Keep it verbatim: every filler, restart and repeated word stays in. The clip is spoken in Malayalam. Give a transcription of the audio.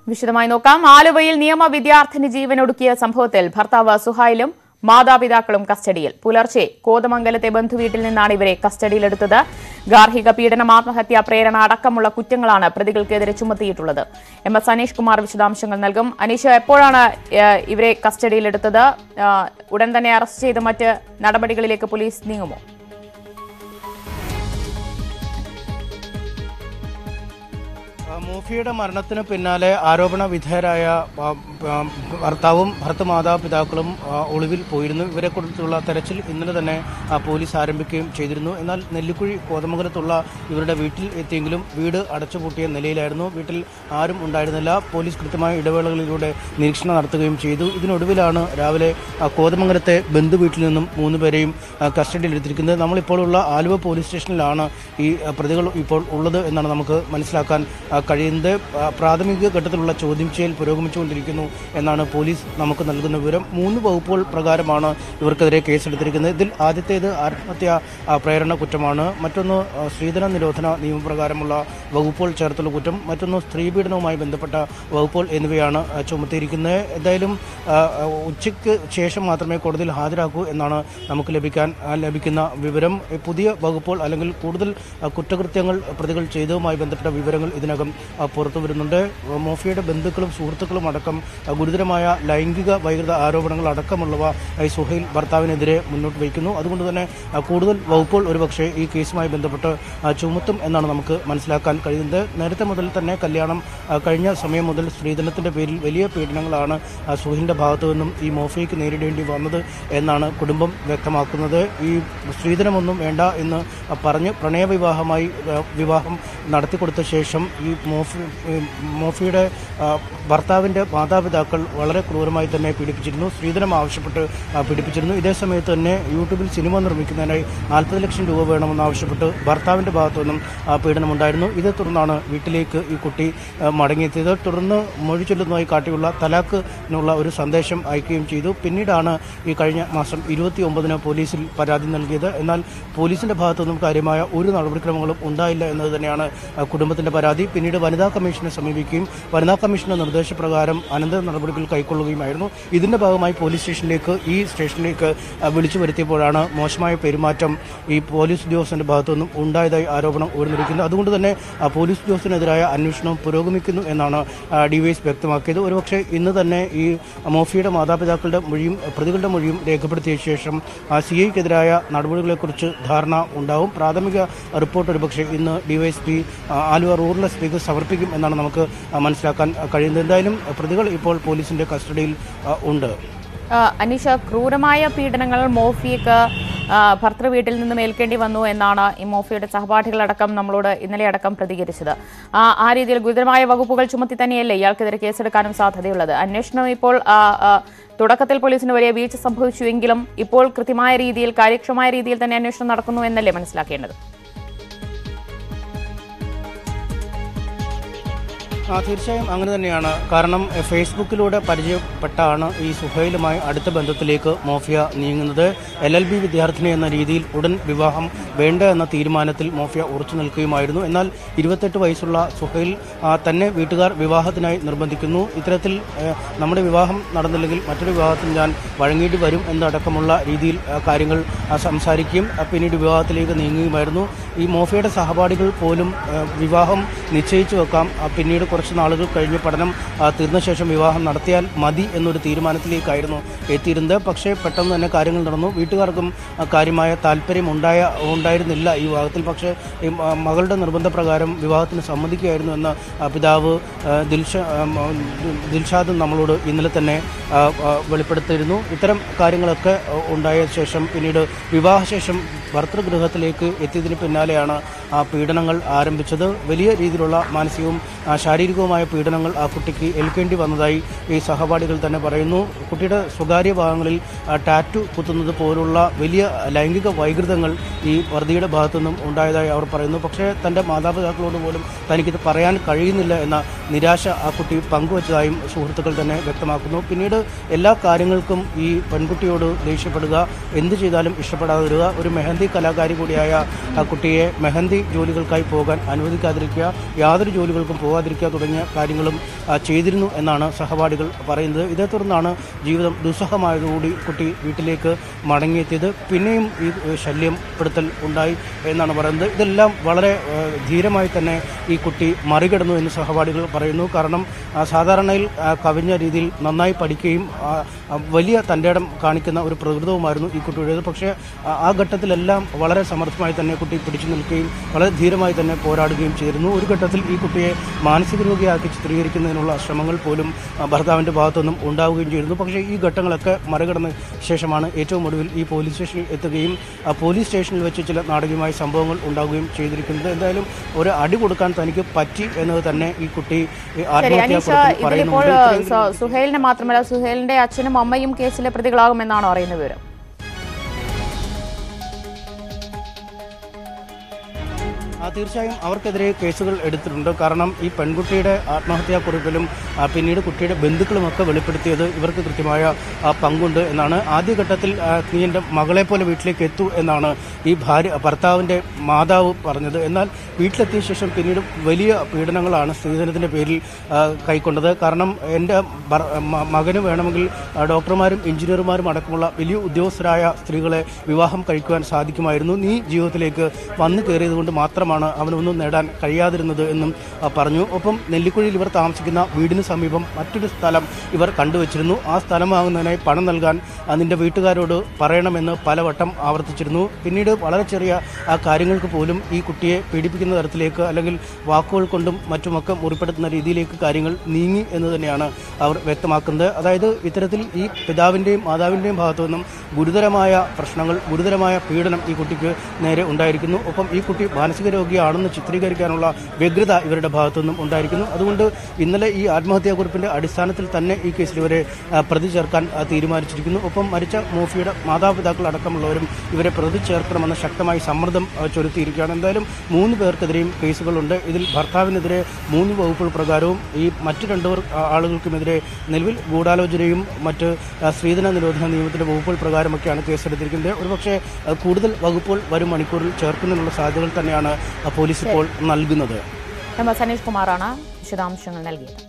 വിശദമായി നോക്കാം. ആലുവയിൽ നിയമ വിദ്യാർത്ഥിനി ജീവനൊടുക്കിയ സംഭവത്തിൽ ഭർത്താവ് സുഹൈലും മാതാപിതാക്കളും കസ്റ്റഡിയിൽ. പുലർച്ചെ കോതമംഗലത്തെ ബന്ധുവീട്ടിൽ നിന്നാണ് ഇവരെ കസ്റ്റഡിയിലെടുത്തത്. ഗാർഹിക പീഡനം, ആത്മഹത്യാ പ്രേരണ അടക്കമുള്ള കുറ്റങ്ങളാണ് പ്രതികൾക്കെതിരെ ചുമത്തിയിട്ടുള്ളത്. എം എസ് അനീഷ് കുമാർ വിശദാംശങ്ങൾ നൽകും. അനീഷ്, എപ്പോഴാണ് ഇവരെ കസ്റ്റഡിയിലെടുത്തത്? ഉടൻ തന്നെ അറസ്റ്റ് ചെയ്ത് മറ്റ് നടപടികളിലേക്ക് പോലീസ് നീങ്ങുമോ? മോഫിയുടെ മരണത്തിന് പിന്നാലെ ആരോപണ വിധേയരായ ഭർത്താവും ഭർത്ത മാതാപിതാക്കളും ഒളിവിൽ പോയിരുന്നു. ഇവരെക്കുറിച്ചുള്ള തെരച്ചിൽ ഇന്നലെ തന്നെ പോലീസ് ആരംഭിക്കുകയും ചെയ്തിരുന്നു. എന്നാൽ നെല്ലിക്കുഴി കോതമംഗലത്തുള്ള ഇവരുടെ വീട്ടിൽ എത്തിയെങ്കിലും വീട് അടച്ചുപൂട്ടിയ നിലയിലായിരുന്നു. വീട്ടിൽ ആരും ഉണ്ടായിരുന്നില്ല. പോലീസ് കൃത്യമായ ഇടവേളകളിലൂടെ നിരീക്ഷണം നടത്തുകയും ചെയ്തു. ഇതിനൊടുവിലാണ് രാവിലെ കോതമംഗലത്തെ ബന്ധുവീട്ടിൽ നിന്നും മൂന്നുപേരെയും കസ്റ്റഡിയിലെടുത്തിരിക്കുന്നത്. നമ്മളിപ്പോൾ ഉള്ള ആലുവ പോലീസ് സ്റ്റേഷനിലാണ് ഈ പ്രതികൾ ഇപ്പോൾ ഉള്ളത് എന്നാണ് നമുക്ക് മനസ്സിലാക്കാൻ കഴിയുന്നത്. പ്രാഥമിക ഘട്ടത്തിലുള്ള ചോദ്യം ചെയ്യൽ പുരോഗമിച്ചുകൊണ്ടിരിക്കുന്നു എന്നാണ് പോലീസ് നമുക്ക് നൽകുന്ന വിവരം. മൂന്ന് വകുപ്പുകൾ പ്രകാരമാണ് ഇവർക്കെതിരെ കേസെടുത്തിരിക്കുന്നത്. ഇതിൽ ആദ്യത്തേത് ആത്മഹത്യാ പ്രേരണ കുറ്റമാണ്. മറ്റൊന്ന് സ്ത്രീധന നിരോധന നിയമപ്രകാരമുള്ള വകുപ്പുകൾ ചേർത്തുള്ള കുറ്റം, മറ്റൊന്ന് സ്ത്രീപീഡനവുമായി ബന്ധപ്പെട്ട വകുപ്പുകൾ എന്നിവയാണ് ചുമത്തിയിരിക്കുന്നത്. എന്തായാലും ഉച്ചയ്ക്ക് ശേഷം മാത്രമേ കോടതിയിൽ ഹാജരാക്കൂ എന്നാണ് നമുക്ക് ലഭിക്കാൻ ലഭിക്കുന്ന വിവരം. പുതിയ വകുപ്പുകൾ അല്ലെങ്കിൽ കൂടുതൽ കുറ്റകൃത്യങ്ങൾ പ്രതികൾ ചെയ്തതുമായി ബന്ധപ്പെട്ട വിവരങ്ങൾ ഇതിനകം പുറത്തു വരുന്നുണ്ട്. മോഫിയുടെ ബന്ധുക്കളും സുഹൃത്തുക്കളും അടക്കം ഗുരുതരമായ ലൈംഗിക വൈകൃത ആരോപണങ്ങൾ അടക്കമുള്ളവ സുഹൈൽ ഭർത്താവിനെതിരെ മുന്നോട്ട് വയ്ക്കുന്നു. അതുകൊണ്ട് തന്നെ കൂടുതൽ വകുപ്പുകൾ ഒരുപക്ഷെ ഈ കേസുമായി ബന്ധപ്പെട്ട് ചുമത്തും എന്നാണ് നമുക്ക് മനസ്സിലാക്കാൻ കഴിയുന്നത്. നേരത്തെ മുതൽ തന്നെ കല്യാണം കഴിഞ്ഞ സമയം മുതൽ സ്ത്രീധനത്തിന്റെ പേരിൽ വലിയ പീഡനങ്ങളാണ് സുഹൈലിന്റെ ഭാഗത്തു നിന്നും ഈ മോഫിയയ്ക്ക് നേരിടേണ്ടി വന്നത് എന്നാണ് കുടുംബം വ്യക്തമാക്കുന്നത്. ഈ സ്ത്രീധനമൊന്നും വേണ്ട എന്ന് പറഞ്ഞ് പ്രണയവിവാഹമായി വിവാഹം നടത്തിക്കൊടുത്ത ശേഷം ഈ മോഫി മോഫിയുടെ ഭർത്താവിൻ്റെ മാതാപിതാക്കൾ വളരെ ക്രൂരമായി തന്നെ പീഡിപ്പിച്ചിരുന്നു. സ്ത്രീധനം ആവശ്യപ്പെട്ട് പീഡിപ്പിച്ചിരുന്നു. ഇതേ സമയത്ത് തന്നെ യൂട്യൂബിൽ സിനിമ നിർമ്മിക്കുന്നതിനായി നാൽപ്പത് ലക്ഷം രൂപ വേണമെന്നാവശ്യപ്പെട്ട് ഭർത്താവിൻ്റെ ഭാഗത്തു നിന്നും പീഡനമുണ്ടായിരുന്നു. ഇതേ തുടർന്നാണ് വീട്ടിലേക്ക് ഈ കുട്ടി മടങ്ങിയെത്തിയത്. തുടർന്ന് മൊഴി ചൊല്ലുന്നതായി കാട്ടിയുള്ള തലാഖിനുള്ള ഒരു സന്ദേശം അയക്കുകയും ചെയ്തു. പിന്നീടാണ് ഈ കഴിഞ്ഞ മാസം ഇരുപത്തി ഒമ്പതിന് പോലീസിൽ പരാതി നൽകിയത്. എന്നാൽ പോലീസിൻ്റെ ഭാഗത്തു നിന്നും കാര്യമായ ഒരു നടപടിക്രമങ്ങളും ഉണ്ടായില്ല എന്നത് തന്നെയാണ് കുടുംബത്തിൻ്റെ പരാതി. പിന്നീട് വനിതാ കമ്മീഷനെ സമീപിക്കുകയും വനിതാ കമ്മീഷന്റെ നിർദ്ദേശപ്രകാരം അനന്തര നടപടികൾ കൈക്കൊള്ളുകയുമായിരുന്നു. ഇതിന്റെ ഭാഗമായി പോലീസ് സ്റ്റേഷനിലേക്ക് ഈ സ്റ്റേഷനിലേക്ക് വിളിച്ചു വരുത്തിയപ്പോഴാണ് മോശമായ പെരുമാറ്റം ഈ പോലീസ് ഉദ്യോഗസ്ഥന്റെ ഭാഗത്തു നിന്നും ഉണ്ടായതായി ആരോപണം ഉയർന്നിരിക്കുന്നത്. അതുകൊണ്ട് തന്നെ പോലീസ് ഉദ്യോഗസ്ഥനെതിരായ അന്വേഷണം പുരോഗമിക്കുന്നു എന്നാണ് ഡിവൈഎസ് വ്യക്തമാക്കിയത്. ഒരുപക്ഷെ ഇന്ന് തന്നെ ഈ മോഫിയുടെ മാതാപിതാക്കളുടെ മൊഴിയും പ്രതികളുടെ മൊഴിയും രേഖപ്പെടുത്തിയ ശേഷം സി ഐക്കെതിരായ നടപടികളെക്കുറിച്ച് ധാരണ ഉണ്ടാവും. പ്രാഥമിക റിപ്പോർട്ട് ഒരുപക്ഷെ ഇന്ന് ഡിവൈഎസ്പി ആലുവ റൂറൽ എസ് പിക്ക് സമർപ്പിക്കും എന്നാണ് നമുക്ക് മനസ്സിലാക്കാൻ കഴിയുന്നത്. എന്തായാലും പ്രതികൾ ഇപ്പോൾ പോലീസിന്റെ കസ്റ്റഡിയിൽ ഉണ്ട്. അനീഷ, ക്രൂരമായ പീഡനങ്ങൾ മോഫിയക്ക് ഭർത്തൃ വീട്ടിൽ നിന്നും ഏൽക്കേണ്ടി വന്നു എന്നാണ് ഈ മോഫിയുടെ സഹപാഠികളടക്കം നമ്മളോട് ഇന്നലെ അടക്കം പ്രതികരിച്ചത്. ആ രീതിയിൽ ഗുരുതരമായ വകുപ്പുകൾ ചുമത്തി തന്നെയല്ലേ ഇയാൾക്കെതിരെ കേസെടുക്കാനും സാധ്യതയുള്ളത്? അന്വേഷണം ഇപ്പോൾ തുടക്കത്തിൽ പോലീസിന് വലിയ വീഴ്ച സംഭവിച്ചുവെങ്കിലും ഇപ്പോൾ കൃത്യമായ രീതിയിൽ കാര്യക്ഷമമായ രീതിയിൽ തന്നെ അന്വേഷണം നടക്കുന്നു എന്നല്ലേ മനസ്സിലാക്കേണ്ടത്? ആ തീർച്ചയായും അങ്ങനെ തന്നെയാണ്. കാരണം ഫേസ്ബുക്കിലൂടെ പരിചയപ്പെട്ടാണ് ഈ സുഹൈലുമായി അടുത്ത ബന്ധത്തിലേക്ക് മോഫിയ നീങ്ങുന്നത്. എൽ എൽ ബി വിദ്യാർത്ഥിനി എന്ന രീതിയിൽ ഉടൻ വിവാഹം വേണ്ട എന്ന തീരുമാനത്തിൽ മോഫിയ ഉറച്ചു നിൽക്കുകയുമായിരുന്നു. എന്നാൽ ഇരുപത്തെട്ട് വയസ്സുള്ള സുഹൈൽ തന്നെ വീട്ടുകാർ വിവാഹത്തിനായി നിർബന്ധിക്കുന്നു. ഇത്തരത്തിൽ നമ്മുടെ വിവാഹം നടന്നില്ലെങ്കിൽ മറ്റൊരു വിവാഹത്തിൽ ഞാൻ വഴങ്ങേണ്ടി വരും എന്നടക്കമുള്ള രീതിയിൽ കാര്യങ്ങൾ സംസാരിക്കുകയും പിന്നീട് വിവാഹത്തിലേക്ക് നീങ്ങുകയുമായിരുന്നു. ഈ മോഫിയയുടെ സഹപാഠികൾ പോലും വിവാഹം നിശ്ചയിച്ചു വെക്കാം, പിന്നീട് കുറച്ച് നാളുകൾ കഴിഞ്ഞ് പഠനം തീർന്ന ശേഷം വിവാഹം നടത്തിയാൽ മതി എന്നൊരു തീരുമാനത്തിലേക്കായിരുന്നു എത്തിയിരുന്നത്. പക്ഷേ പെട്ടെന്ന് തന്നെ കാര്യങ്ങൾ നടന്നു. വീട്ടുകാർക്കും കാര്യമായ താല്പര്യം ഉണ്ടായ ഉണ്ടായിരുന്നില്ല ഈ വിവാഹത്തിൽ. പക്ഷേ മകളുടെ നിർബന്ധപ്രകാരം വിവാഹത്തിന് സമ്മതിക്കുകയായിരുന്നു എന്ന പിതാവ് ദിൽഷാ ദിൽഷാദ് നമ്മളോട് ഇന്നലെ തന്നെ വെളിപ്പെടുത്തിയിരുന്നു. ഇത്തരം കാര്യങ്ങളൊക്കെ ഉണ്ടായ ശേഷം പിന്നീട് വിവാഹശേഷം ഭർതൃഗൃഹത്തിലേക്ക് എത്തിയതിന് പിന്നാലെയാണ് ആ പീഡനങ്ങൾ ആരംഭിച്ചത്. വലിയ രീതിയിലുള്ള മാനസികവും ശാരീരികവുമായ പീഡനങ്ങൾ ആ കുട്ടിക്ക് ഏൽക്കേണ്ടി വന്നതായി ഈ സഹപാഠികൾ തന്നെ പറയുന്നു. കുട്ടിയുടെ സ്വകാര്യ ഭാഗങ്ങളിൽ ടാറ്റു കുത്തുന്നത് പോലുള്ള വലിയ ലൈംഗിക വൈകൃതങ്ങൾ ഈ വർദ്ധിയുടെ ഭാഗത്തുനിന്നും ഉണ്ടായതായി അവർ പറയുന്നു. പക്ഷേ തൻ്റെ മാതാപിതാക്കളോട് പോലും തനിക്കിത് പറയാൻ കഴിയുന്നില്ല എന്ന നിരാശ ആ കുട്ടി പങ്കുവച്ചതായും സുഹൃത്തുക്കൾ തന്നെ വ്യക്തമാക്കുന്നു. പിന്നീട് എല്ലാ കാര്യങ്ങൾക്കും ഈ പെൺകുട്ടിയോട് ദേഷ്യപ്പെടുക, എന്ത് ചെയ്താലും ഇഷ്ടപ്പെടാതെ വരിക, ഒരു മെഹന്തി കലാകാരി കൂടിയായ ആ കുട്ടിയെ മെഹന്തി ജോലികൾക്കായി പോകാൻ അനുവദിക്കാതിരിക്കുക, യാതൊരു ജോലികൾക്കും പോകാതിരിക്കുക തുടങ്ങിയ കാര്യങ്ങളും ചെയ്തിരുന്നു എന്നാണ് സഹപാഠികൾ പറയുന്നത്. ഇതേ തുടർന്നാണ് ജീവിതം ദുസ്സഹമായതോടുകൂടി കുട്ടി വീട്ടിലേക്ക് മടങ്ങിയെത്തിയത്. പിന്നെയും ഈ ശല്യപ്പെടുത്തൽ ഉണ്ടായി എന്നാണ് പറയുന്നത്. ഇതെല്ലാം വളരെ ധീരമായി തന്നെ ഈ കുട്ടി മറികടന്നു എന്ന് സഹപാഠികൾ പറയുന്നു. കാരണം സാധാരണയിൽ കവിഞ്ഞ രീതിയിൽ നന്നായി പഠിക്കുകയും വലിയ തൻ്റെടം കാണിക്കുന്ന ഒരു പ്രകൃതവുമായിരുന്നു ഈ കുട്ടിയുടേത്. പക്ഷേ ആ ഘട്ടത്തിലെല്ലാം വളരെ സമർത്ഥമായി തന്നെ കുട്ടി പിടിച്ചു നിൽക്കുകയും വളരെ ധീരമായി തന്നെ പോരാടുകയും ചെയ്തിരുന്നു. ഒരു ഘട്ടത്തിൽ ഈ കുട്ടിയെ മാനസിക രോഗിയാക്കി ചിത്രീകരിക്കുന്നതിനുള്ള ശ്രമങ്ങൾ പോലും ഭർത്താവിൻ്റെ ഭാഗത്തുനിന്നും ഉണ്ടാവുകയും ചെയ്തിരുന്നു. പക്ഷേ ഈ ഘട്ടങ്ങളൊക്കെ മറികടന്ന ശേഷമാണ് ഏറ്റവും ഒടുവിൽ ഈ പോലീസ് സ്റ്റേഷനിൽ എത്തുകയും പോലീസ് സ്റ്റേഷനിൽ വെച്ച് ചില നാടകീയമായ സംഭവങ്ങൾ ഉണ്ടാവുകയും ചെയ്തിരിക്കുന്നത്. എന്തായാലും ഒരു അടി കൊടുക്കാൻ തനിക്ക് പറ്റി എന്നത് തന്നെ ഈ കുട്ടി ആത്മഹത്യാക്കുറിപ്പിൽ പറയുന്നുണ്ട്. സുഹേലിനെ മാത്രമല്ല, സുഹേലിന്റെ അച്ഛനും അമ്മയും കേസിലെ പ്രതികളാകുമെന്നാണോ അറിയുന്ന വിവരം? തീർച്ചയായും അവർക്കെതിരെ കേസുകൾ എടുത്തിട്ടുണ്ട്. കാരണം ഈ പെൺകുട്ടിയുടെ ആത്മഹത്യാക്കുറിപ്പിലും പിന്നീട് കുട്ടിയുടെ ബന്ധുക്കളുമൊക്കെ വെളിപ്പെടുത്തിയത് ഇവർക്ക് കൃത്യമായ പങ്കുണ്ട് എന്നാണ്. ആദ്യഘട്ടത്തിൽ നീ എൻ്റെ മകളെ പോലെ വീട്ടിലേക്ക് എത്തൂ എന്നാണ് ഈ ഭാര്യ ഭർത്താവിൻ്റെ മാതാവ് പറഞ്ഞത്. എന്നാൽ വീട്ടിലെത്തിയ ശേഷം പിന്നീട് വലിയ പീഡനങ്ങളാണ് സ്ത്രീധനത്തിൻ്റെ പേരിൽ കൈക്കൊണ്ടത്. കാരണം എൻ്റെ മകന് വേണമെങ്കിൽ ഡോക്ടർമാരും എഞ്ചിനീയർമാരും അടക്കമുള്ള വലിയ ഉദ്യോഗസ്ഥരായ സ്ത്രീകളെ വിവാഹം കഴിക്കുവാൻ സാധിക്കുമായിരുന്നു. നീ ജീവിതത്തിലേക്ക് വന്നു കയറിയത് കൊണ്ട് മാത്രമാണ് അവനൊന്നും നേടാൻ കഴിയാതിരുന്നത് എന്നും പറഞ്ഞു. ഒപ്പം നെല്ലിക്കുഴിയിൽ ഇവർ താമസിക്കുന്ന വീടിന് സമീപം മറ്റൊരു സ്ഥലം ഇവർ കണ്ടുവച്ചിരുന്നു. ആ സ്ഥലം വാങ്ങുന്നതിനായി പണം നൽകാൻ നിന്റെ വീട്ടുകാരോട് പറയണമെന്ന് പലവട്ടം ആവർത്തിച്ചിരുന്നു. പിന്നീട് വളരെ ചെറിയ ആ കാര്യങ്ങൾക്ക് പോലും ഈ കുട്ടിയെ പീഡിപ്പിക്കുന്ന തരത്തിലേക്ക് അല്ലെങ്കിൽ വാക്കുകൾ കൊണ്ടും മറ്റുമൊക്കെ മുറിപ്പെടുത്തുന്ന രീതിയിലേക്ക് കാര്യങ്ങൾ നീങ്ങി എന്ന് തന്നെയാണ് അവർ വ്യക്തമാക്കുന്നത്. അതായത് ഇത്തരത്തിൽ ഈ പിതാവിൻ്റെയും മാതാവിൻ്റെയും ഭാഗത്തു നിന്നും ഗുരുതരമായ പ്രശ്നങ്ങൾ, ഗുരുതരമായ പീഡനം ഈ കുട്ടിക്ക് നേരെ ഉണ്ടായിരിക്കുന്നു. ഒപ്പം ഈ കുട്ടി മാനസിക രോഗിയാണെന്ന് ചിത്രീകരിക്കാനുള്ള വ്യഗ്രത ഇവരുടെ ഭാഗത്തുനിന്നും ഉണ്ടായിരിക്കുന്നു. അതുകൊണ്ട് ഇന്നലെ ഈ ആത്മഹത്യാക്കുറിപ്പിന്റെ അടിസ്ഥാനത്തിൽ തന്നെ ഈ കേസിൽ ഇവരെ പ്രതി ചേർക്കാൻ തീരുമാനിച്ചിരിക്കുന്നു. ഒപ്പം മരിച്ച മോഫിയുടെ മാതാപിതാക്കൾ അടക്കമുള്ളവരും ഇവരെ പ്രതി ചേർക്കണമെന്ന് ശക്തമായി സമ്മർദ്ദം ചൊലുത്തിയിരിക്കുകയാണ്. എന്തായാലും മൂന്ന് പേർക്കെതിരെയും കേസുകളുണ്ട്. ഇതിൽ ഭർത്താവിനെതിരെ മൂന്ന് വകുപ്പുകൾ പ്രകാരവും ഈ മറ്റു രണ്ടു ആളുകൾക്കുമെതിരെ നിലവിൽ ഗൂഢാലോചനയും മറ്റ് സ്ത്രീധന നിരോധന നിയമത്തിന്റെ വകുപ്പുകൾ പ്രകാരമൊക്കെയാണ് കേസെടുത്തിരിക്കുന്നത്. ഒരുപക്ഷെ കൂടുതൽ വകുപ്പുകൾ വരും മണിക്കൂറിൽ ചേർക്കുന്നതിനുള്ള സാധ്യതകൾ തന്നെയാണ് പോലീസ് ഇപ്പോൾ നൽകുന്നത്. സനീഷ് കുമാറാണ് വിശദാംശങ്ങൾ നൽകിയത്.